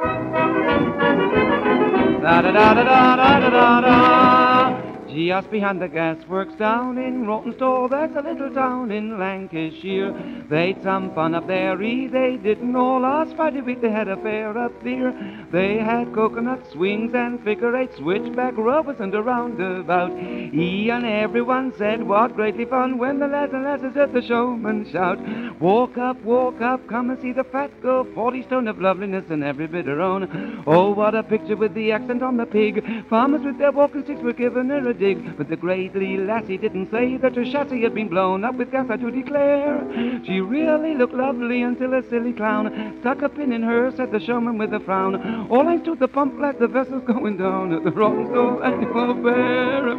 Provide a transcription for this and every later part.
Da-da-da-da-da-da-da-da. Just behind the gasworks down in Rawtenstall, there's a little town in Lancashire. They'd some fun up there, they didn't all. Last Friday week they had a fair up there. They had coconut swings and figure eight, switchback rovers and a roundabout. And everyone said what greatly fun when the lads and lasses heard the showman shout. Walk up, come and see the fat girl, 40 stone of loveliness and every bit her own. Oh, what a picture with the accent on the pig. Farmers with their walking sticks were giving her a dig. But the great little lassie didn't say that her chassis had been blown up with gas, I do declare. She really looked lovely until a silly clown stuck a pin in her, said the showman with a frown. All thanks to the pump glass, the vessel's going down at the Rawtenstall Annual Fair.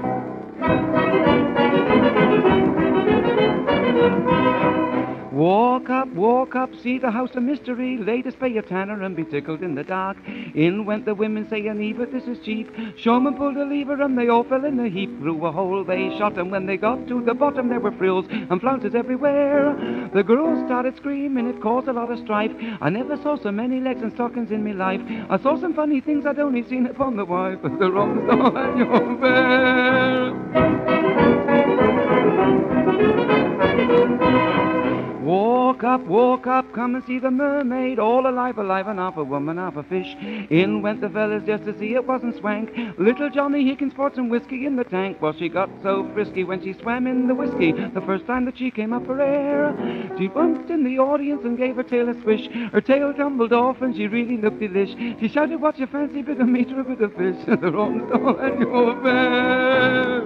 Walk up, see the house of mystery. Ladies pay a tanner and be tickled in the dark. In went the women saying, Eva, this is cheap. Showman pulled a lever and they all fell in a heap. Through a hole they shot, and when they got to the bottom there were frills and flounces everywhere. The girls started screaming, it caused a lot of strife. I never saw so many legs and stockings in me life. I saw some funny things I'd only seen upon the wife at the Rawtenstall Annual Fair. Walk up, come and see the mermaid, all alive, and half a woman, half a fish. In went the fellas just to see it wasn't swank. Little Johnny Higgins poured some whiskey in the tank. Well, she got so frisky when she swam in the whiskey the first time that she came up for air. She bumped in the audience and gave her tail a swish. Her tail tumbled off and she really looked delish. She shouted, what's your fancy, bit of meat or a bit of fish? The Rawtenstall Annual Fair.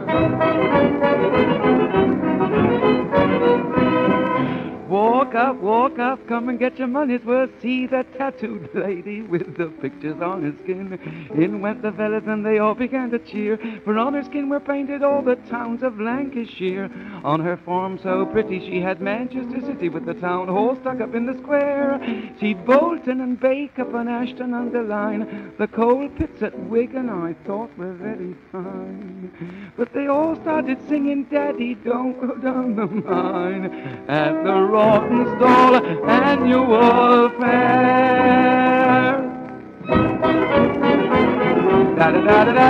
Walk up, come and get your money's worth. See that tattooed lady with the pictures on her skin. In went the fellas and they all began to cheer, for on her skin were painted all the towns of Lancashire. On her form so pretty she had Manchester City with the town hall stuck up in the square. She'd Bolton and Bacup and Ashton underline. The coal pits at Wigan I thought were very fine. But they all started singing, Daddy, don't go down the mine at the Rawtenstall Annual Fair. Da da da da da.